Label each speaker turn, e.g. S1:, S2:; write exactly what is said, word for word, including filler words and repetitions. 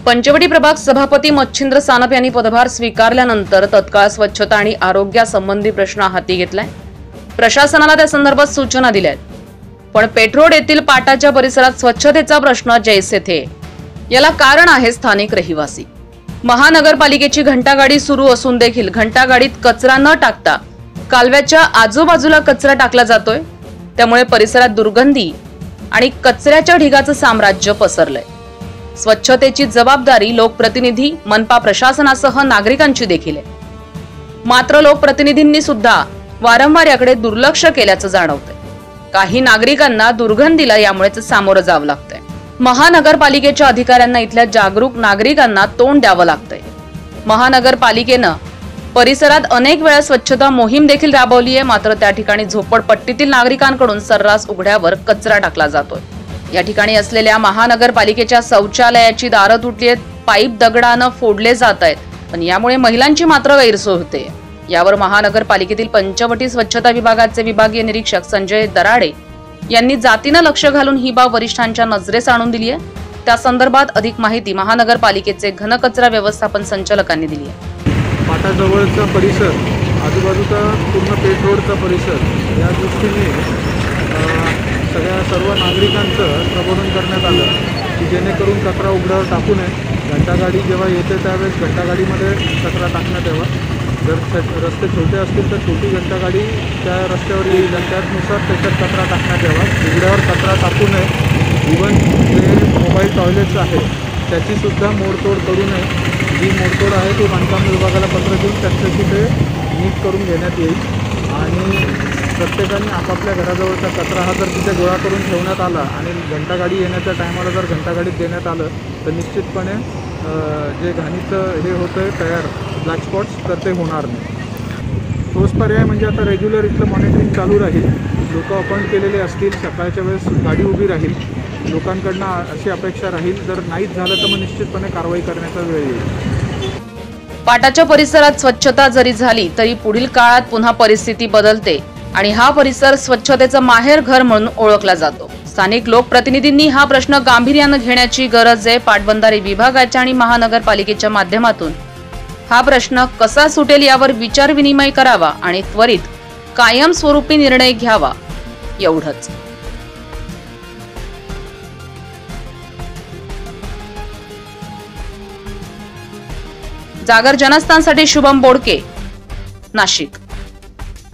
S1: पंचवटी प्रभाग सभापती मच्छिंद्र सानप यांनी पदभार स्वीकारल्यानंतर तत्काळ स्वच्छता आणि आरोग्यासंबंधी प्रश्न हाती घेतलाय। प्रशासनाला त्या संदर्भात सूचना दिल्या आहेत। पण पेठरोड येथील पाटाच्या परिसरात स्वच्छतेचा प्रश्न जैसे थे। याला कारण आहे स्थानिक रहिवासी। महानगरपालिकेची घंटागाडी सुरू असून देखील घंटागाडीत कचरा न टाकता कालव्याच्या आजूबाजूला कचरा टाकला जातोय। त्यामुळे परिसरात दुर्गंधी आणि कचऱ्याच्या ढिगाचं साम्राज्य पसरलंय। स्वच्छतेची जबाबदारी लोकप्रतिनिधी, मनपा प्रशासनासह नागरिकांची देखील आहे। मात्र लोकप्रतिनिधींनी सुद्धा वारंवार याकडे दुर्लक्ष केल्याचं जाणवतंय। काही नागरिकांना दुर्गंधीला यामुळेच सामोरं जावं लागतंय। महानगरपालिकेच्या अधिकाऱ्यांना इथल्या जागरूक नागरिकांना तोंड द्यावं लागतंय। महानगरपालिकेनं परिसरात अनेक वेळा स्वच्छता मोहीम देखील राबवली आहे। मात्र त्या ठिकाणी झोपडपट्टीतील नागरिकांकडून सर्रास उघड्यावर कचरा टाकला जातोय। या ठिकाणी असलेल्या महानगरपालिकेच्या शौचालयाची दारं तुटली आहेत, पाईप दगडानं फोडले जात आहेत, पण यामुळे महिलांची मात्र गैरसोय होते। यावर महानगरपालिकेतील पंचवटी स्वच्छता विभागाचे विभागीय निरीक्षक संजय दराडे यांनी जातीनं लक्ष घालून ही बाब वरिष्ठांच्या नजरेस आणून दिली आहे। त्या संदर्भात अधिक माहिती महानगरपालिकेचे घनकचरा व्यवस्थापन संचालकांनी दिली आहे।
S2: पाटाजवळचा परिसर, आजूबाजूचा पूर्ण पेठरोडचा परिसर या दृष्टीने सगळ्या सर्व नागरिकांचं प्रबोधन करण्यात आलं की जेणेकरून कचरा उघड्यावर टाकू नये। घंटागाडी जेव्हा येते त्यावेळेस घंटागाडीमध्ये कचरा टाकण्यात यावा। जर रस्ते छोटे असतील तर छोटी घंटागाडी त्या रस्त्यावर येईल आणि त्यानुसार त्याच्यात कचरा टाकण्यात यावा। उघड्यावर कचरा टाकू नये। इव्हन जे मोबाईल टॉयलेट्स आहे त्याचीसुद्धा मोडतोड करू नये। जी मोडतोड आहे ती बांधकाम विभागाला पत्र देऊन त्याच्याशी ते नीट करून घेण्यात येईल आणि प्रत्येकाने आपापल्या घराजवळचा कचरा हा जर तिथे गोळा करून ठेवण्यात आला आणि घंटागाडी येण्याच्या टायमाला जर घंटागाडीत देण्यात आलं तर निश्चितपणे जे घाणीचं हे होतं आहे तयार ब्लॅक स्पॉट्स तर ते होणार नाही। तोच पर्याय म्हणजे आता रेग्युलर इथलं मॉनिटरिंग चालू राहील। लोक अपॉइंट केलेले असतील, सकाळच्या वेळेस गाडी उभी राहील। लोकांकडनं अशी अपेक्षा राहील जर नाहीच झालं तर मग निश्चितपणे कारवाई करण्याचा वेळ येईल।
S1: पाटाच्या परिसरात स्वच्छता जरी झाली तरी पुढील काळात पुन्हा परिस्थिती बदलते आणि हा परिसर स्वच्छतेचं माहेर घर म्हणून ओळखला जातो। स्थानिक लोकप्रतिनिधींनी हा प्रश्न गांभीर्यानं घेण्याची गरज आहे। पाटबंधारे विभागाच्या आणि महानगरपालिकेच्या माध्यमातून हा प्रश्न कसा सुटेल यावर विचार विनिमय करावा आणि त्वरित कायमस्वरूपी निर्णय घ्यावा, एवढंच। जागर जनस्थानसाठी शुभम बोडके, नाशिक।